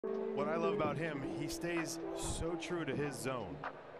What I love about him, he stays so true to his zone.